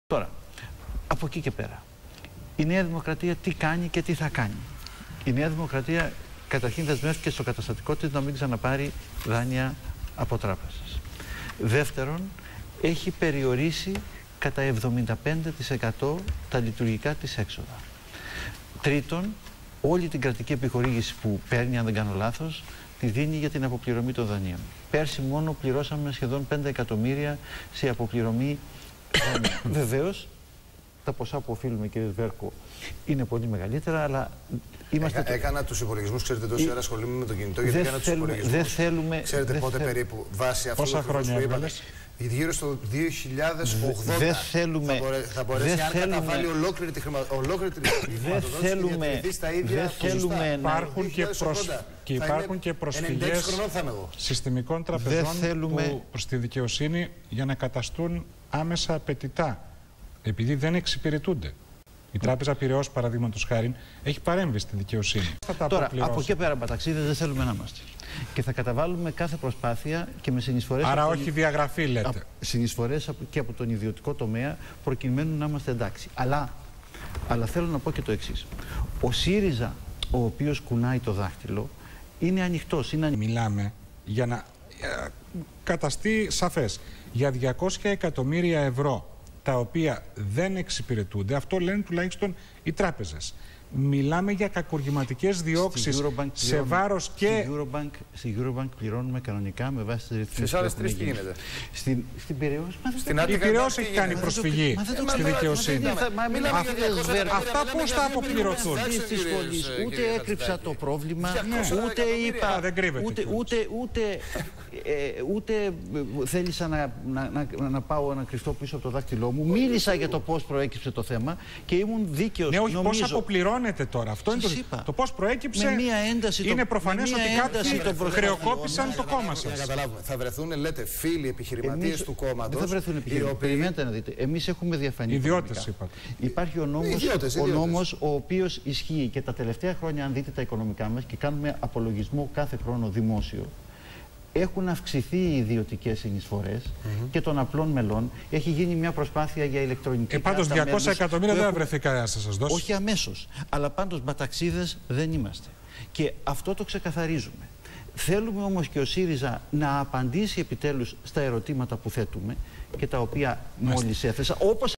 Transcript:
Τώρα, από εκεί και πέρα, η Νέα Δημοκρατία τι κάνει και τι θα κάνει. Η Νέα Δημοκρατία καταρχήν δεσμεύτηκε στο καταστατικό της να μην ξαναπάρει δάνεια από τράπεζες. Δεύτερον, έχει περιορίσει κατά 75% τα λειτουργικά της έξοδα. Τρίτον, όλη την κρατική επιχορήγηση που παίρνει, αν δεν κάνω λάθος, τη δίνει για την αποπληρωμή των δανείων. Πέρσι μόνο πληρώσαμε σχεδόν 5 εκατομμύρια σε αποπληρωμή δανείων. Βεβαίως, τα ποσά που οφείλουμε, κύριε Βέρκο, είναι πολύ μεγαλύτερα, αλλά είμαστε... Έκανα τους υπολογισμούς, ξέρετε, τόση ώρα ασχολούμαι με το κινητό, γιατί έκανα τους υπολογισμούς. Δεν θέλουμε... Ξέρετε πότε περίπου, βάσει αυτού που είπατε, γύρω στο 2080 θα μπορέσει αν καταβάλει ολόκληρη τη χρηματοδότηση και διατηρηθεί στα ίδια ποσοστά. Υπάρχουν και προσφυγές συστημικών τραπεζών προς τη δικαιοσύνη για να καταστούν άμεσα απαιτητά, επειδή δεν εξυπηρετούνται. Η Τράπεζα Πειραιώς, παραδείγματος χάριν, έχει παρέμβει στη δικαιοσύνη. Τώρα, από εκεί πέρα, Μπαταξίδες, δεν θέλουμε να είμαστε. Και θα καταβάλουμε κάθε προσπάθεια και με συνεισφορές. Άρα, όχι διαγραφή, λέτε. Συνεισφορές και από τον ιδιωτικό τομέα, προκειμένου να είμαστε εντάξει. Αλλά θέλω να πω και το εξής. Ο ΣΥΡΙΖΑ, ο οποίος κουνάει το δάχτυλο, είναι ανοιχτός. Μιλάμε για να καταστεί σαφές. Για 200 εκατομμύρια ευρώ, τα οποία δεν εξυπηρετούνται, αυτό λένε τουλάχιστον οι τράπεζες. Μιλάμε για κακουργηματικές διώξεις σε βάρος και... Στη Eurobank πληρώνουμε κανονικά με βάση τις ρυθμίσεις. Στις άλλες τρεις τι γίνεται? Στην Πειραιώς... Η Πειραιώς έχει κάνει προσφυγή στη δικαιοσύνη. Αυτά πώς θα αποπληρωθούν? Ούτε έκρυψα το πρόβλημα, ούτε είπα... Ούτε θέλησα να πάω να κρυφτώ πίσω από το δάχτυλό μου. Μίλησα για το πώς προέκυψε το θέμα και ήμουν δίκαιος. Ναι, όχι, πώς αποπληρώνεται τώρα. Αυτό είναι το πώς προέκυψε. Είναι προφανές ότι κάποιοι χρεοκόπησαν το κόμμα σας. Θα βρεθούν, λέτε, φίλοι επιχειρηματίες του κόμματος. Δεν θα βρεθούν επιχειρηματίες. Περιμένετε να δείτε. Εμείς έχουμε διαφανεί. Ιδιώτες, είπατε. Υπάρχει ο νόμος ο οποίος ισχύει και τα τελευταία χρόνια, αν δείτε τα οικονομικά μας και κάνουμε απολογισμό κάθε χρόνο δημόσιο, έχουν αυξηθεί οι ιδιωτικές συνεισφορές και των απλών μελών. Έχει γίνει μια προσπάθεια για ηλεκτρονική πάντως 200 εκατομμύρια δεν θα βρεθεί κανένας να σας δώσει. Όχι αμέσως. Αλλά πάντως Μπαταξίδες δεν είμαστε. Και αυτό το ξεκαθαρίζουμε. Θέλουμε όμως και ο ΣΥΡΙΖΑ να απαντήσει επιτέλους στα ερωτήματα που θέτουμε και τα οποία μόλις έθεσα.